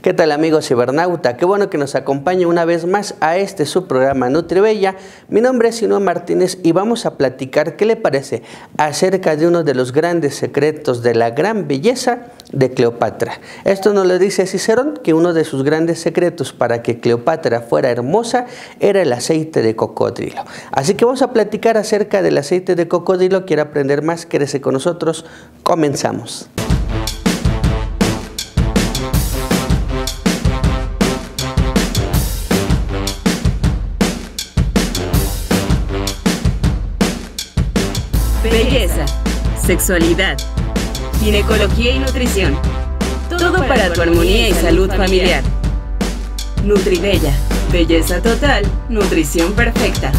¿Qué tal, amigos cibernauta? Qué bueno que nos acompañe una vez más a este su programa Nutribella. Mi nombre es Inoa Martínez y vamos a platicar, ¿qué le parece?, acerca de uno de los grandes secretos de la gran belleza de Cleopatra. Esto nos lo dice Cicerón, que uno de sus grandes secretos para que Cleopatra fuera hermosa era el aceite de cocodrilo. Así que vamos a platicar acerca del aceite de cocodrilo. ¿Quiere aprender más? Quédese con nosotros. Comenzamos. Belleza, sexualidad, ginecología y nutrición. Todo para tu armonía y salud familiar. Nutribella, belleza total, nutrición perfecta.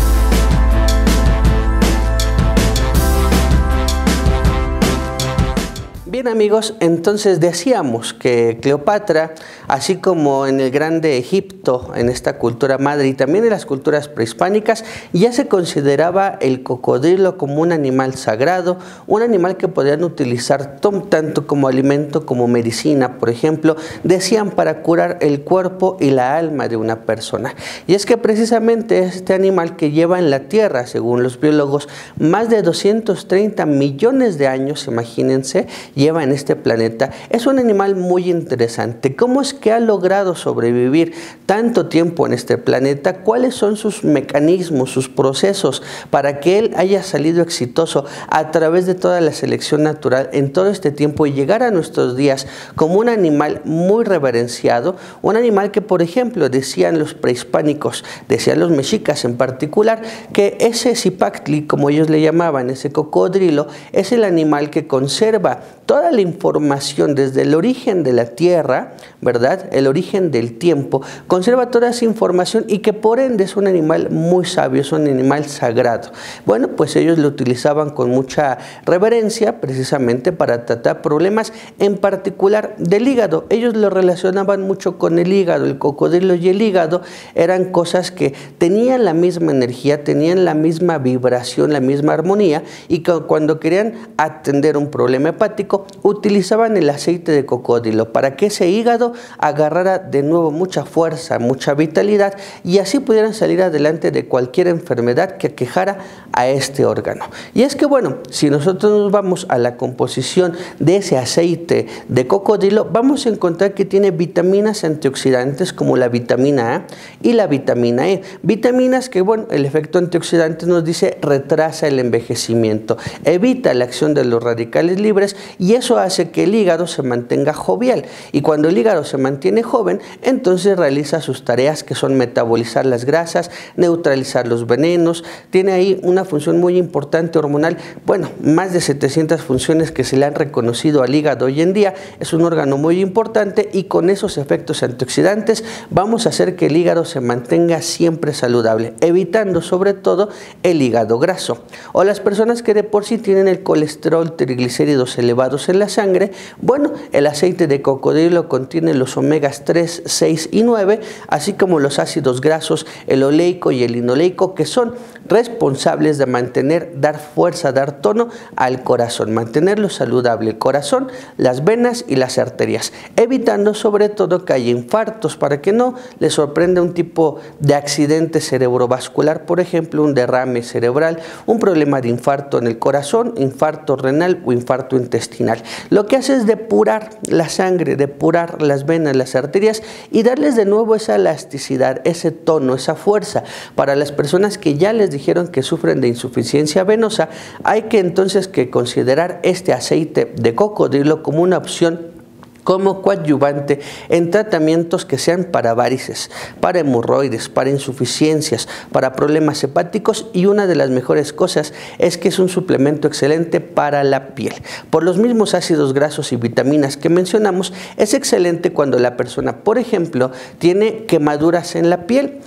Bien, amigos, entonces decíamos que Cleopatra, así como en el Grande Egipto, en esta cultura madre y también en las culturas prehispánicas, ya se consideraba el cocodrilo como un animal sagrado, un animal que podían utilizar tanto como alimento como medicina, por ejemplo, decían para curar el cuerpo y la alma de una persona. Y es que precisamente este animal que lleva en la tierra, según los biólogos, más de 230 millones de años, imagínense, lleva en este planeta, es un animal muy interesante. ¿Cómo es que ha logrado sobrevivir tanto tiempo en este planeta? ¿Cuáles son sus mecanismos, sus procesos para que él haya salido exitoso a través de toda la selección natural en todo este tiempo y llegar a nuestros días como un animal muy reverenciado? Un animal que, por ejemplo, decían los prehispánicos, decían los mexicas en particular, que ese Zipactli, como ellos le llamaban, ese cocodrilo, es el animal que conserva toda la información desde el origen de la tierra, ¿verdad?, el origen del tiempo, conserva toda esa información y que por ende es un animal muy sabio, es un animal sagrado. Bueno, pues ellos lo utilizaban con mucha reverencia precisamente para tratar problemas en particular del hígado. Ellos lo relacionaban mucho con el hígado. El cocodrilo y el hígado eran cosas que tenían la misma energía, tenían la misma vibración, la misma armonía, y que cuando querían atender un problema hepático utilizaban el aceite de cocodrilo para que ese hígado agarrara de nuevo mucha fuerza, mucha vitalidad, y así pudieran salir adelante de cualquier enfermedad que aquejara a este órgano. Y es que, bueno, si nosotros nos vamos a la composición de ese aceite de cocodrilo, vamos a encontrar que tiene vitaminas antioxidantes como la vitamina A y la vitamina E. Vitaminas que, bueno, el efecto antioxidante nos dice retrasa el envejecimiento, evita la acción de los radicales libres, y eso hace que el hígado se mantenga jovial. Y cuando el hígado se mantiene joven, entonces realiza sus tareas, que son metabolizar las grasas, neutralizar los venenos. Tiene ahí una función muy importante hormonal, bueno, más de 700 funciones que se le han reconocido al hígado hoy en día. Es un órgano muy importante, y con esos efectos antioxidantes vamos a hacer que el hígado se mantenga siempre saludable, evitando sobre todo el hígado graso. O las personas que de por sí tienen el colesterol, triglicéridos elevados en la sangre, bueno, el aceite de cocodrilo contiene los omegas 3, 6 y 9, así como los ácidos grasos, el oleico y el linoleico, que son responsables de mantener, dar fuerza, dar tono al corazón, mantenerlo saludable, el corazón, las venas y las arterias, evitando sobre todo que haya infartos, para que no le sorprenda un tipo de accidente cerebrovascular, por ejemplo, un derrame cerebral, un problema de infarto en el corazón, infarto renal o infarto intestinal. Lo que hace es depurar la sangre, depurar las venas, las arterias, y darles de nuevo esa elasticidad, ese tono, esa fuerza. Para las personas que ya les dijeron que sufren de insuficiencia venosa, hay que entonces considerar este aceite de cocodrilo como una opción como coadyuvante en tratamientos que sean para varices, para hemorroides, para insuficiencias, para problemas hepáticos, y una de las mejores cosas es que es un suplemento excelente para la piel. Por los mismos ácidos grasos y vitaminas que mencionamos, es excelente cuando la persona, por ejemplo, tiene quemaduras en la piel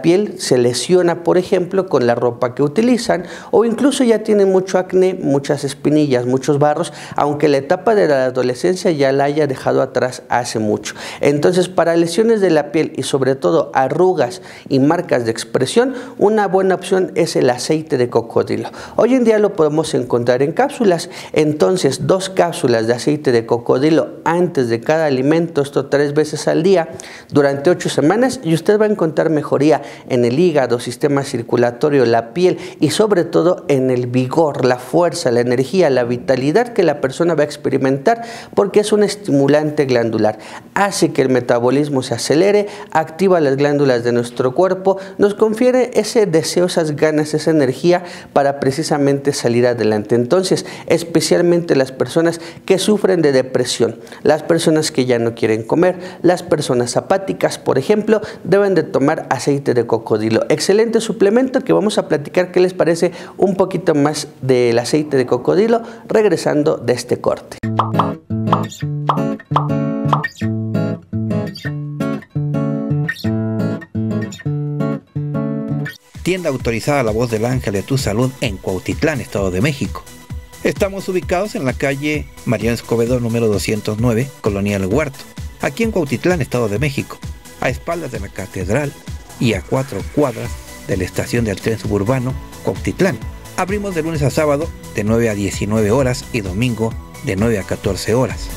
se lesiona, por ejemplo, con la ropa que utilizan, o incluso ya tiene mucho acné, muchas espinillas, muchos barros, aunque la etapa de la adolescencia ya la haya dejado dejado atrás hace mucho. Entonces, para lesiones de la piel y sobre todo arrugas y marcas de expresión, una buena opción es el aceite de cocodrilo. Hoy en día lo podemos encontrar en cápsulas. Entonces, 2 cápsulas de aceite de cocodrilo antes de cada alimento, esto 3 veces al día durante 8 semanas, y usted va a encontrar mejoría en el hígado, sistema circulatorio, la piel y sobre todo en el vigor, la fuerza, la energía, la vitalidad que la persona va a experimentar, porque es un estimulante glandular. Hace que el metabolismo se acelere, activa las glándulas de nuestro cuerpo, nos confiere ese deseo, esas ganas, esa energía para precisamente salir adelante. Entonces, especialmente las personas que sufren de depresión, las personas que ya no quieren comer, las personas apáticas, por ejemplo, deben de tomar aceite de cocodrilo. Excelente suplemento que vamos a platicar qué les parece un poquito más del aceite de cocodrilo regresando de este corte. Tienda autorizada La Voz del Ángel de tu Salud en Cuautitlán, Estado de México. Estamos ubicados en la calle Mariano Escobedo número 209, Colonia El Huerto, aquí en Cuautitlán, Estado de México, a espaldas de la Catedral y a 4 cuadras de la estación del tren suburbano Cuautitlán. Abrimos de lunes a sábado de 9 a 19 horas y domingo de 9 a 14 horas.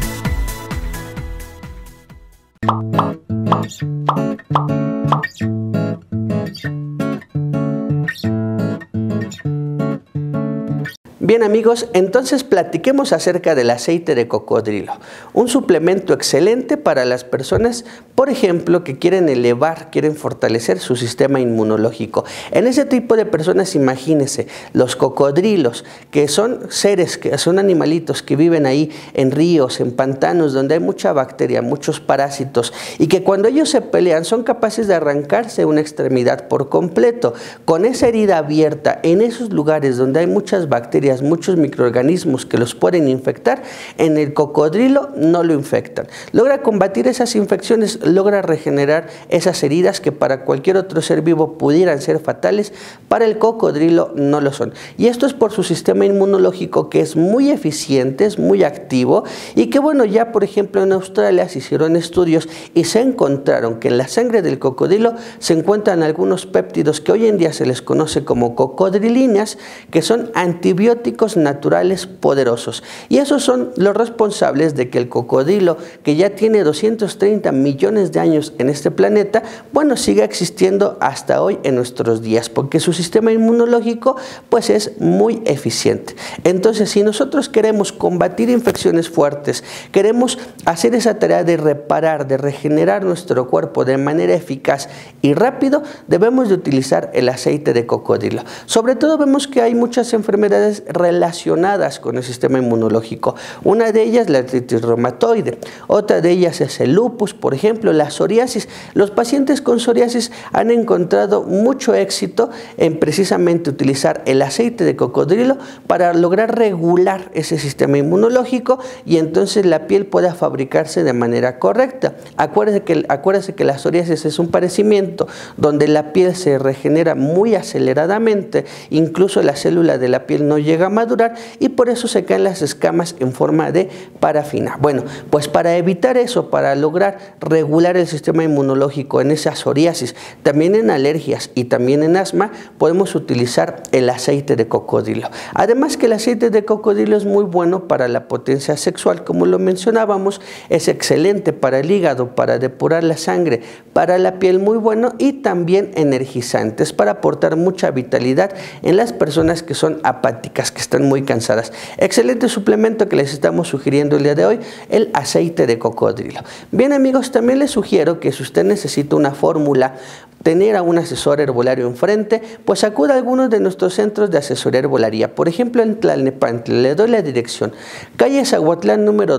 Bien amigos, entonces platiquemos acerca del aceite de cocodrilo, un suplemento excelente para las personas, por ejemplo, que quieren elevar, quieren fortalecer su sistema inmunológico. En ese tipo de personas, imagínense, los cocodrilos, que son seres, que son animalitos que viven ahí en ríos, en pantanos, donde hay mucha bacteria, muchos parásitos, y que cuando ellos se pelean son capaces de arrancarse una extremidad por completo. Con esa herida abierta, en esos lugares donde hay muchas bacterias, muchos microorganismos que los pueden infectar, en el cocodrilo no lo infectan. Logra combatir esas infecciones, logra regenerar esas heridas que para cualquier otro ser vivo pudieran ser fatales, para el cocodrilo no lo son. Y esto es por su sistema inmunológico, que es muy eficiente, es muy activo, y que bueno, ya por ejemplo en Australia se hicieron estudios y se encontraron que en la sangre del cocodrilo se encuentran algunos péptidos que hoy en día se les conoce como cocodrilinas, que son antibióticos naturales poderosos, y esos son los responsables de que el cocodrilo, que ya tiene 230 millones de años en este planeta, bueno, siga existiendo hasta hoy en nuestros días, porque su sistema inmunológico pues es muy eficiente. Entonces, si nosotros queremos combatir infecciones fuertes, queremos hacer esa tarea de reparar, de regenerar nuestro cuerpo de manera eficaz y rápido, debemos de utilizar el aceite de cocodrilo. Sobre todo vemos que hay muchas enfermedades relacionadas con el sistema inmunológico. Una de ellas la artritis reumatoide, otra de ellas es el lupus, por ejemplo, la psoriasis. Los pacientes con psoriasis han encontrado mucho éxito en precisamente utilizar el aceite de cocodrilo para lograr regular ese sistema inmunológico y entonces la piel pueda fabricarse de manera correcta. Acuérdese que la psoriasis es un padecimiento donde la piel se regenera muy aceleradamente, incluso la célula de la piel no llega a madurar y por eso se caen las escamas en forma de parafina. Bueno, pues para evitar eso, para lograr regular el sistema inmunológico en esa psoriasis, también en alergias y también en asma, podemos utilizar el aceite de cocodrilo. Además que el aceite de cocodrilo es muy bueno para la potencia sexual, como lo mencionábamos, es excelente para el hígado, para depurar la sangre, para la piel muy bueno y también energizante, es para aportar mucha vitalidad en las personas que son apáticas, que están muy cansadas. Excelente suplemento que les estamos sugiriendo el día de hoy, el aceite de cocodrilo. Bien amigos, también les sugiero que si usted necesita una fórmula, tener a un asesor herbolario enfrente, pues acuda a algunos de nuestros centros de asesoría herbolaria. Por ejemplo, en Tlalnepantla, le doy la dirección, calle Zahuatlán número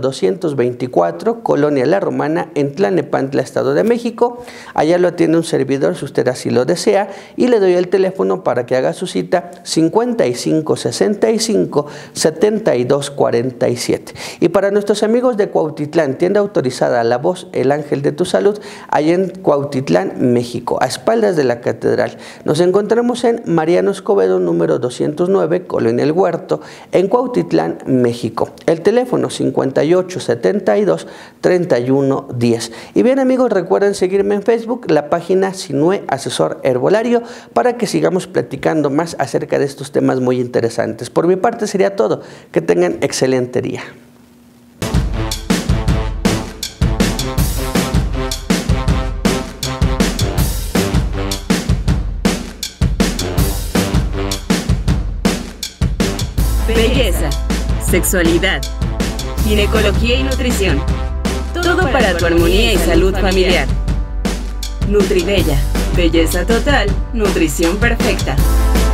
224, Colonia La Romana, en Tlalnepantla, Estado de México. Allá lo atiende un servidor si usted así lo desea y le doy el teléfono para que haga su cita 55 65 72 47. Y para nuestros amigos de Cuautitlán, tienda autorizada La Voz, el Ángel de tu Salud, allá en Cuautitlán, México. espaldas de la catedral. Nos encontramos en Mariano Escobedo número 209, Colonia El Huerto, en Cuautitlán, México. El teléfono 5872-3110. Y bien amigos, recuerden seguirme en Facebook, la página Sinue Asesor Herbolario, para que sigamos platicando más acerca de estos temas muy interesantes. Por mi parte sería todo. Que tengan excelente día. Belleza, sexualidad, ginecología y nutrición. Todo para tu armonía y salud familiar. Nutribella, belleza total, nutrición perfecta.